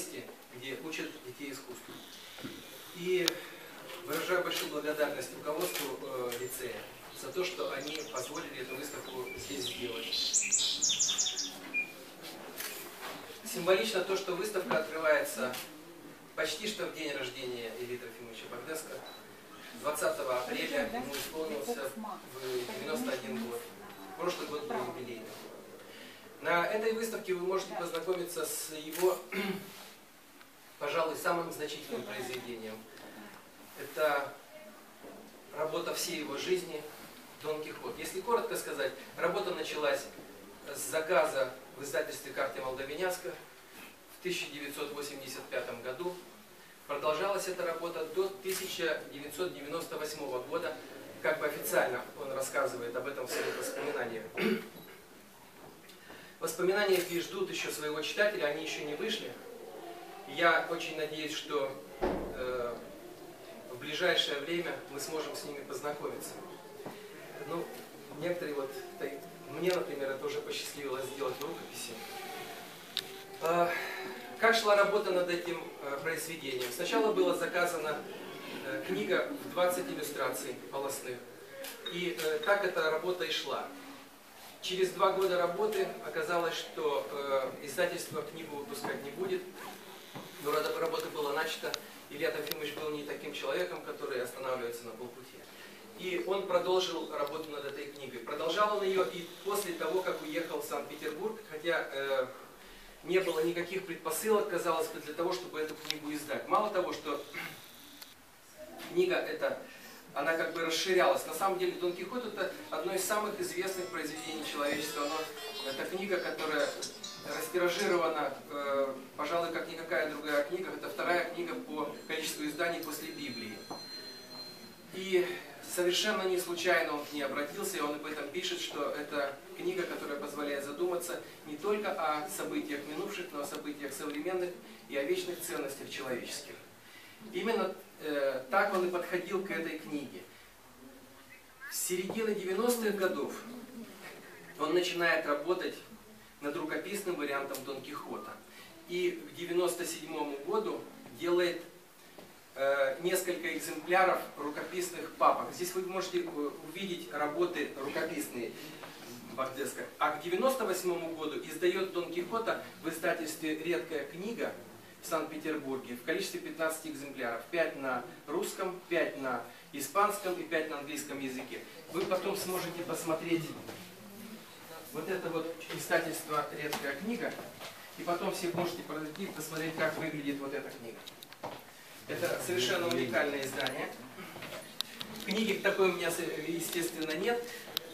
месте, где учат детей искусству. И выражаю большую благодарность руководству лицея за то, что они позволили эту выставку здесь сделать. Символично то, что выставка открывается почти что в день рождения Ильи Трофимовича Богдеска. 20 апреля ему исполнился в 91 год. Прошлый год был юбилейный. На этой выставке вы можете познакомиться с его, пожалуй, самым значительным произведением. Это работа всей его жизни «Дон Кихот». Если коротко сказать, работа началась с заказа в издательстве «Карты Молдавиняска» в 1985 году. Продолжалась эта работа до 1998 года, как бы официально он рассказывает об этом в своих воспоминаниях. Воспоминания эти ждут еще своего читателя, они еще не вышли. Я очень надеюсь, что в ближайшее время мы сможем с ними познакомиться. Ну, некоторые вот, мне, например, это уже посчастливилось сделать в рукописи. Как шла работа над этим произведением? Сначала была заказана книга в 20 иллюстраций полостных. И так эта работа и шла. Через 2 года работы оказалось, что издательство книгу выпускать не будет. Но работа была начата. Илья Трофимович был не таким человеком, который останавливается на полпути. И он продолжил работу над этой книгой. Продолжал он ее и после того, как уехал в Санкт-Петербург, хотя не было никаких предпосылок, казалось бы, для того, чтобы эту книгу издать. Мало того, что книга эта, она как бы расширялась. На самом деле Дон Кихот — это одно из самых известных произведений человечества. Это книга, которая растиражирована, пожалуй, как никакая другая книга. Это 2-я книга по количеству изданий после Библии. И совершенно не случайно он к ней обратился, и он об этом пишет, что это книга, которая позволяет задуматься не только о событиях минувших, но о событиях современных и о вечных ценностях человеческих. Именно так он и подходил к этой книге. С середины 90-х годов он начинает работать над рукописным вариантом Дон Кихота. И к 1997 году делает несколько экземпляров рукописных папок. Здесь вы можете увидеть работы рукописные Богдеска. А к 1998 году издает Дон Кихота в издательстве «Редкая книга» в Санкт-Петербурге в количестве 15 экземпляров. 5 на русском, 5 на испанском и 5 на английском языке. Вы потом сможете посмотреть вот это вот издательство «Редкая книга». И потом все можете пройти и посмотреть, как выглядит вот эта книга. Это совершенно уникальное издание. Книги такой у меня, естественно, нет.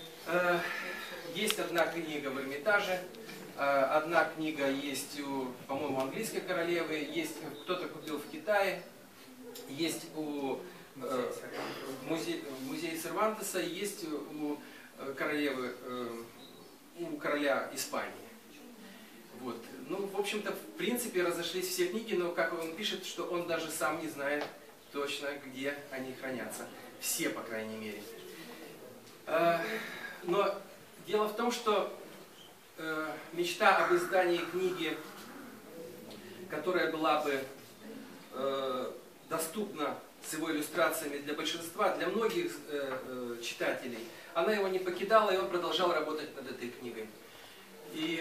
Есть одна книга в Эрмитаже, одна книга есть у, по-моему, английской королевы, есть кто-то купил в Китае, есть у музея Сервантеса, есть у королевы, у короля Испании. Вот. Ну, в общем-то, в принципе, разошлись все книги, но, как он пишет, что он даже сам не знает точно, где они хранятся. Все, по крайней мере. Но дело в том, что мечта об издании книги, которая была бы доступна с его иллюстрациями для большинства, для многих читателей, она его не покидала, и он продолжал работать над этой книгой. И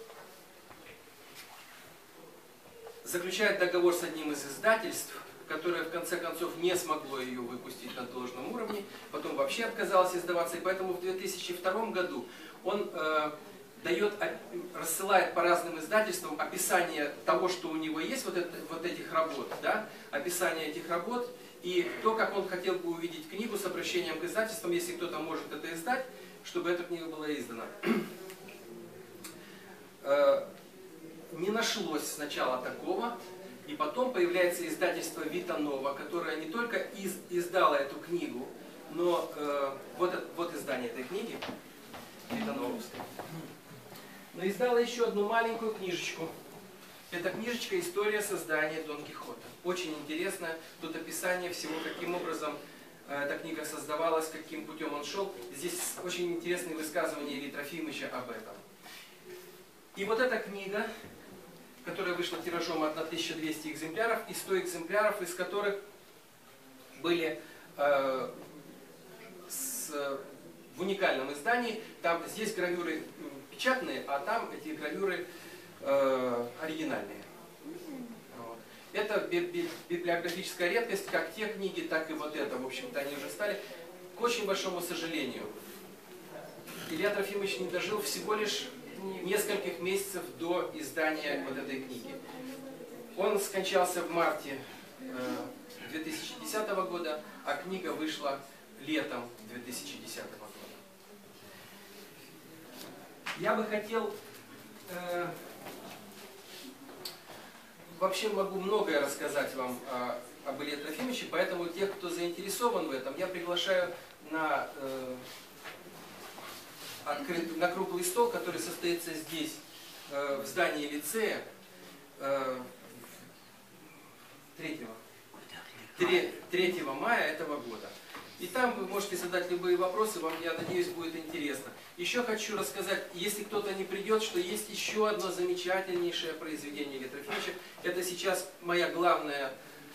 заключает договор с одним из издательств, которое в конце концов не смогло ее выпустить на должном уровне, потом вообще отказалось издаваться, и поэтому в 2002 году он рассылает по разным издательствам описание того, что у него есть, вот этих работ, да, описание этих работ, и то, как он хотел бы увидеть книгу с обращением к издательствам, если кто-то может это издать, чтобы эта книга была издана. Не нашлось сначала такого, и потом появляется издательство Вита Нова, которое не только издало эту книгу, но вот издание этой книги, Вита Нововская, но издало еще одну маленькую книжечку. Эта книжечка «История создания Дон Кихота». Очень интересно, тут описание всего, каким образом эта книга создавалась, каким путем он шел. Здесь очень интересные высказывания Ильи Трофимовича об этом. И вот эта книга, которая вышла тиражом 1200 экземпляров, и 100 экземпляров, из которых были в уникальном издании. Там, здесь гравюры печатные, а там эти гравюры оригинальные. Вот. Это библиографическая редкость, как те книги, так и вот это. В общем-то, они уже стали. К очень большому сожалению, Илья Трофимович не дожил всего лишь нескольких месяцев до издания вот этой книги. Он скончался в марте 2010 года, а книга вышла летом 2010 года. Я бы хотел... Вообще могу многое рассказать вам об Илье Трофимовиче, поэтому тех, кто заинтересован в этом, я приглашаю на круглый стол, который состоится здесь, в здании лицея, 3 мая этого года. И там вы можете задать любые вопросы, вам, я надеюсь, будет интересно. Еще хочу рассказать, если кто-то не придет, что есть еще одно замечательнейшее произведение Ильи Трофимовича. Это сейчас моя главная,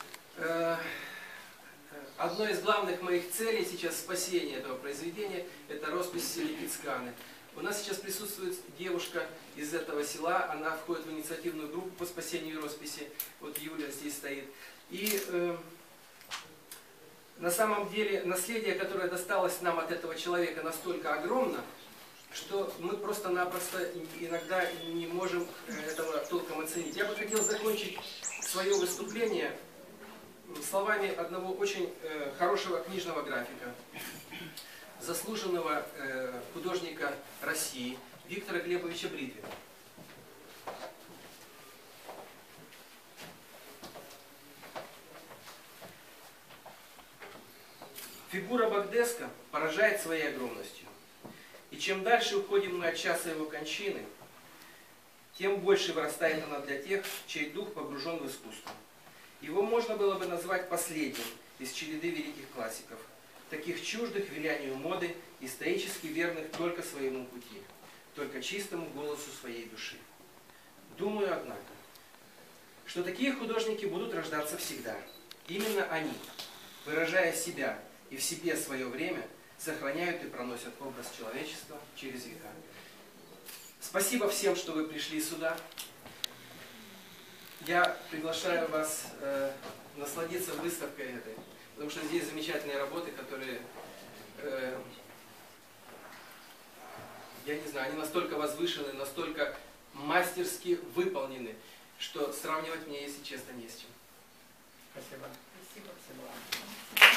одно из главных моих целей сейчас спасения этого произведения, это роспись Липецканы. У нас сейчас присутствует девушка из этого села, она входит в инициативную группу по спасению росписи. Вот Юля здесь стоит. И на самом деле наследие, которое досталось нам от этого человека, настолько огромно, что мы просто-напросто иногда не можем этого толком оценить. Я бы хотел закончить свое выступление словами одного очень хорошего книжного графика, заслуженного художника России Виктора Глебовича Бритвина. Фигура Багдеска поражает своей огромностью. И чем дальше уходим мы от часа его кончины, тем больше вырастает она для тех, чей дух погружен в искусство. Его можно было бы назвать последним из череды великих классиков, таких чуждых влиянию моды и стоически верных только своему пути, только чистому голосу своей души. Думаю, однако, что такие художники будут рождаться всегда. Именно они, выражая себя и в себе свое время, сохраняют и проносят образ человечества через века. Спасибо всем, что вы пришли сюда. Я приглашаю вас насладиться выставкой этой, потому что здесь замечательные работы, которые, я не знаю, они настолько возвышены, настолько мастерски выполнены, что сравнивать мне, если честно, не с чем. Спасибо. Спасибо.